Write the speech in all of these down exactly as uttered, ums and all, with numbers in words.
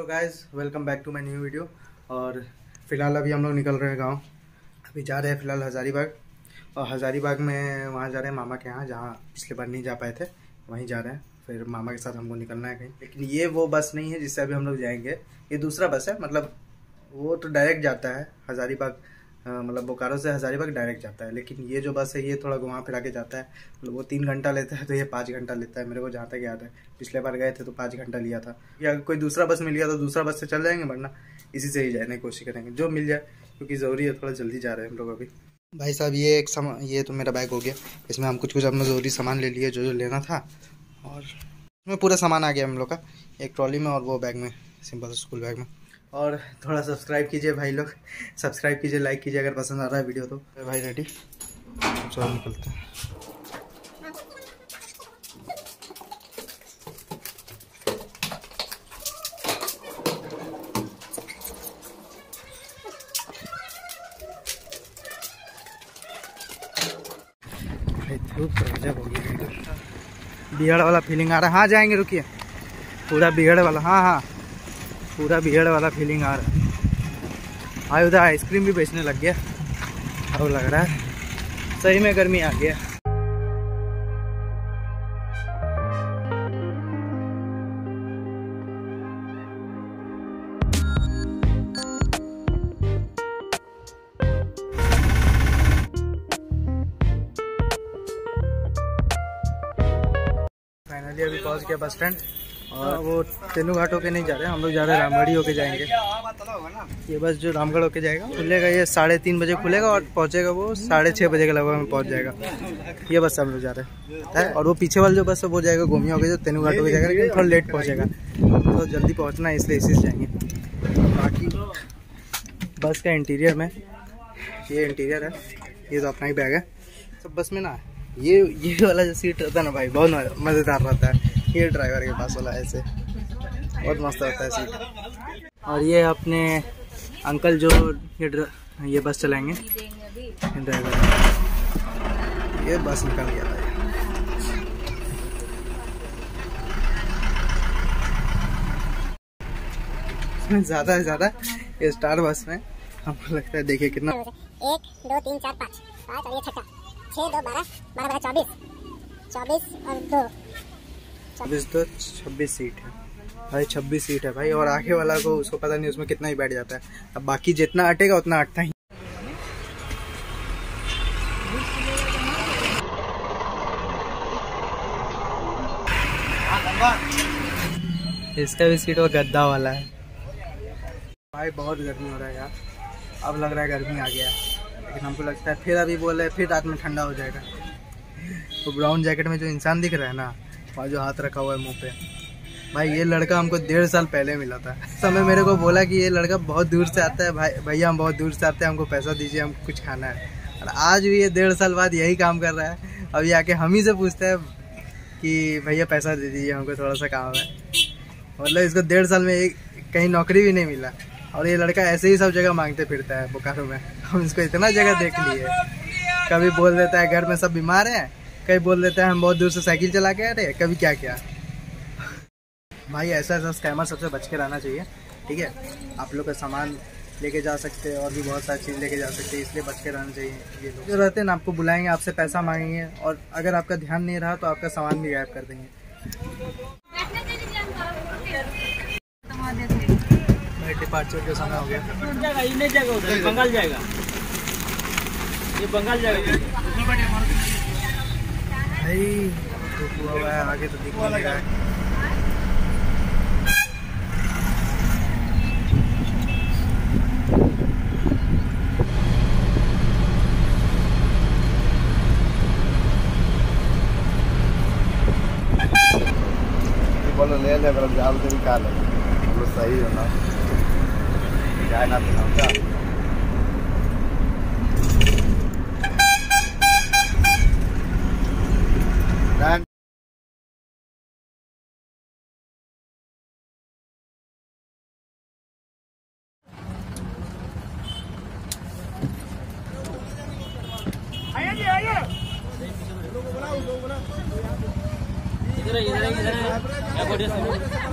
Hello guys, welcome back to my new video. और फिलहाल अभी हम लोग निकल रहे हैं गांव। अभी जा रहे हैं फिलहाल हज़ारीबाग। और हज़ारीबाग में वहाँ जा रहे हैं मामा के यहाँ, जहाँ पिछले बार नहीं जा पाए थे, वहीं जा रहे हैं। फिर मामा के साथ हमको निकलना है कहीं। लेकिन ये वो बस नहीं है जिससे अभी हम लोग जाएंगे, ये दूसरा बस है। मतलब वो तो डायरेक्ट जाता है हज़ारीबाग, मतलब बोकारो से हज़ारीबाग डायरेक्ट जाता है। लेकिन ये जो बस है ये थोड़ा घुमा फिरा के जाता है। मतलब वो तीन घंटा लेता है तो ये पाँच घंटा लेता है, मेरे को जहाँ तक याद है। पिछले बार गए थे तो पाँच घंटा लिया था। या अगर कोई दूसरा बस मिल गया तो दूसरा बस से चल जाएंगे, वरना इसी से ही जाने की कोशिश करेंगे, जो मिल जाए, क्योंकि ज़रूरी है, थोड़ा जल्दी जा रहे हैं हम लोग अभी। भाई साहब ये एक सामान, ये तो मेरा बैग हो गया। इसमें हम कुछ कुछ अपना ज़रूरी सामान ले लिए जो जो लेना था। और इसमें पूरा सामान आ गया हम लोग का, एक ट्रॉली में और वो बैग में, सिंपल स्कूल बैग में। और थोड़ा सब्सक्राइब कीजिए भाई लोग, सब्सक्राइब कीजिए, लाइक कीजिए अगर पसंद आ रहा है वीडियो तो। भाई रेडी, चलो निकलते हैं। धूप गजब हो गया, बिहड़ वाला फीलिंग आ रहा है। हाँ जाएंगे, रुकिए। पूरा बिहड़ वाला, हाँ हाँ पूरा बिहड़ वाला फीलिंग आ रहा है। हाँ उधर आइसक्रीम भी बेचने लग गया। अब लग रहा है सही में गर्मी आ गया। फाइनली अभी पहुंच गया बस स्टैंड। और वो तेनू घाट होके नहीं जा रहे हैं हम लोग, जा रहे हैं रामगढ़ी होके जाएंगे। ये बस जो रामगढ़ होके जाएगा, खुलेगा ये साढ़े तीन बजे खुलेगा और पहुंचेगा वो साढ़े छः बजे के लगभग में पहुंच जाएगा। ये बस हम लोग जा रहे हैं। और वो पीछे वाला जो बस है वो जाएगा गोमिया होके, जो तेनू घाट होके जाएगा, लेकिन थोड़ा लेट पहुँचेगा, तो जल्दी पहुँचना है इसलिए इसी से जाएंगे। बाकी बस का इंटीरियर में, ये इंटीरियर है, ये तो अपना ही बैग है सब बस में ना। ये ये वाला जो सीट रहता है ना भाई, बहुत मज़ेदार रहता है। ये ड्राइवर के पास वाला ऐसे बहुत मस्त रहता है सीट। और ये अपने अंकल जो ये ये बस चलाएंगे, ड्राइवर। ये बस निकल गया भाई। ज़्यादा से ज़्यादा ये स्टार बस में हमको लगता है, देखिए कितना, एक दो तीन चार पाँच पाँच और ये छक्का, छः दो बारह, बारह बारह चौबीस, चौबीस और दो छब्बीस, तो छब्बीस सीट है भाई, छब्बीस सीट है भाई। और आगे वाला को उसको पता नहीं उसमें कितना ही बैठ जाता है। अब बाकी जितना अटेगा उतना अटता ही। इसका भी सीट वो गद्दा वाला है भाई। बहुत गर्मी हो रहा है यार, अब लग रहा है गर्मी आ गया, लेकिन हमको लगता है फिर अभी बोले फिर रात में ठंडा हो जाएगा। तो ब्राउन जैकेट में जो इंसान दिख रहा है ना, और जो हाथ रखा हुआ है मुंह पे, भाई ये लड़का हमको डेढ़ साल पहले मिला था। इस समय मेरे को बोला कि ये लड़का बहुत दूर से आता है, भाई भैया हम बहुत दूर से आते हैं, हमको पैसा दीजिए, हमको कुछ खाना है। और आज भी ये डेढ़ साल बाद यही काम कर रहा है। अभी आके हम ही से पूछता है कि भैया पैसा दे दीजिए, हमको थोड़ा सा काम है। मतलब इसको डेढ़ साल में एक कहीं नौकरी भी नहीं मिला, और ये लड़का ऐसे ही सब जगह मांगते फिरता है बोकारो में। हम इसको इतना जगह देख लिए, कभी बोल देता है घर में सब बीमार हैं, कभी बोल देता है हम बहुत दूर से साइकिल चला के आ रहे, कभी क्या क्या। भाई ऐसा ऐसा स्कैमर सबसे बच के रहना चाहिए, ठीक है। आप लोग का सामान लेके जा सकते हैं और भी बहुत सारी चीज़ लेके जा सकते हैं, इसलिए बच के रहना चाहिए। ये लोग जो रहते हैं ना, आपको बुलाएंगे, आपसे पैसा मांगेंगे, और अगर आपका ध्यान नहीं रहा तो आपका सामान भी गायब कर देंगे। भाई डिपार्चर का समय हो गया। बंगाल जाएगा, ये बंगाल जाएगा भाई। धूप हुआ है, आगे तो दिख नहीं रहा है। बोलो ले ले, बड़ा जाल से निकाल, बोलो सही हो ना, क्या ना पीना आइए आइए। इधर इधर इधर क्या बोल रहे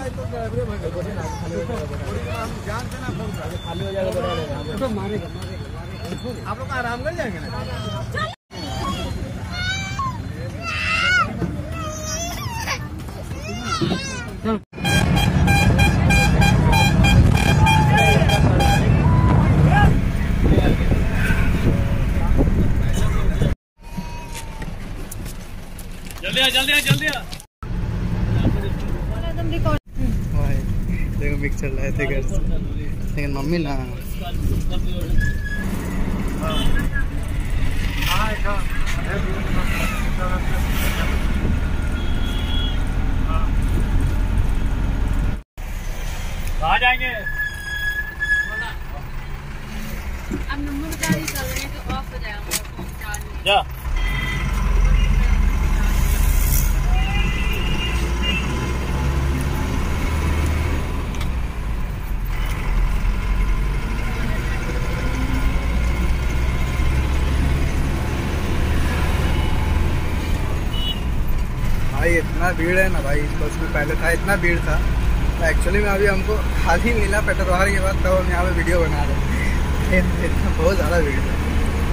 खाली हो जाएगा मारेगा आप लोग आराम कर जाएंगे ना। जल्दी आ जल्दी आ जल्दी आ। देखो मिक्स चल रहे थे घर से, लेकिन मम्मी ना कहाँ जाएंगे? अब नंबर गाड़ी कर रहे हैं तो ऑफ हो जाएगा। जा भाई इतना भीड़ है ना भाई, इस बस में पहले था इतना भीड़ था, तो एक्चुअली में अभी हमको खाली मिला पेट्रोल के बाद, तब हम यहाँ पे वीडियो बना रहे हैं। इतना बहुत ज़्यादा भीड़ है।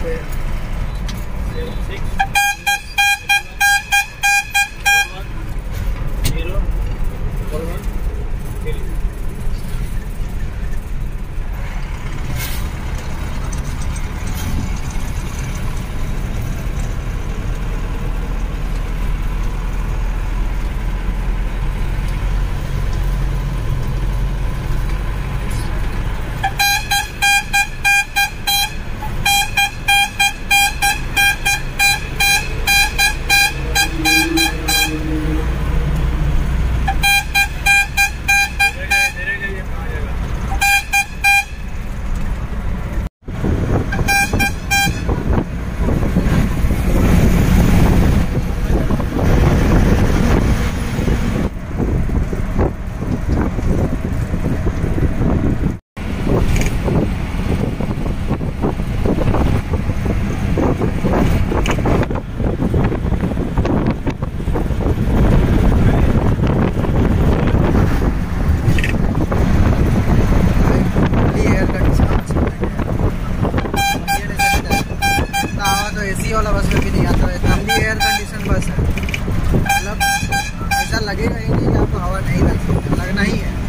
एसी वाला बस में भी नहीं आता है, इतना भी एयर कंडीशन बस है, मतलब ऐसा लगेगा ही नहीं कि आपको हवा नहीं लग सकती, लगना ही है।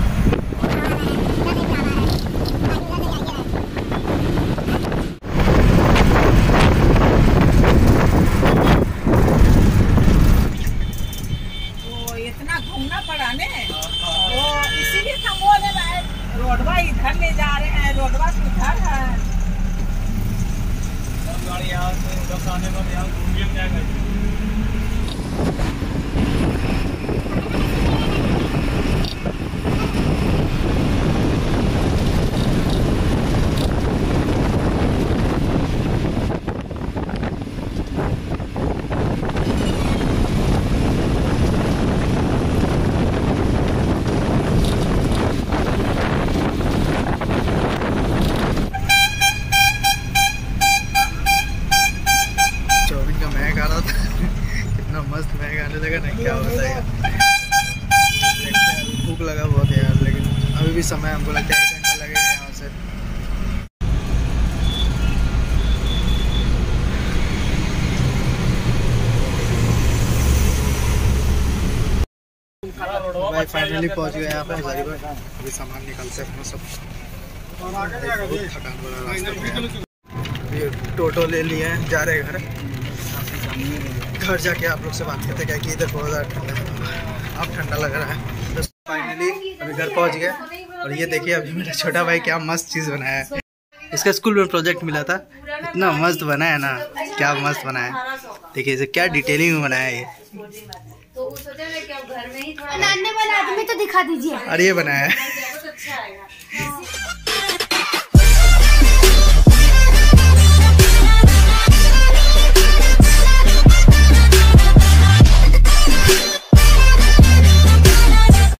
तो इतना घूमना पड़ा ने, तो इसीलिए हम बोले रोडवा इधर ले जा रहे हैं, रोडवा इधर है। गाड़ी यहाँ से बस आने पर यहाँ घूमिए जाएगा। मस्त महंगा आने लगा ना, क्या होता है। भूख लगा बहुत है यार, लेकिन अभी भी समय हमको लगता है एक घंटा लगेगा यहाँ से। भाई फाइनली पहुँच गए यहाँ पे हजारीबाग। अभी सामान निकालते हैं अपना सब, थकान वाला रास्ता। ये टोटो ले लिए हैं, जा रहे घर। घर जाके आप लोग से बात करते क्या कि इधर बहुत ज़्यादा ठंडा है, अब ठंडा लग रहा है। तो फाइनली अभी घर पहुंच गए, और ये देखिए अभी मेरा छोटा भाई क्या मस्त चीज़ बनाया है। इसका स्कूल में प्रोजेक्ट मिला था, इतना मस्त बना है ना, क्या मस्त बना है। देखिए इसे क्या डिटेलिंग में बनाया है ये। तो घर में ही थोड़ा आदमी तो दिखा दीजिए। और ये बनाया है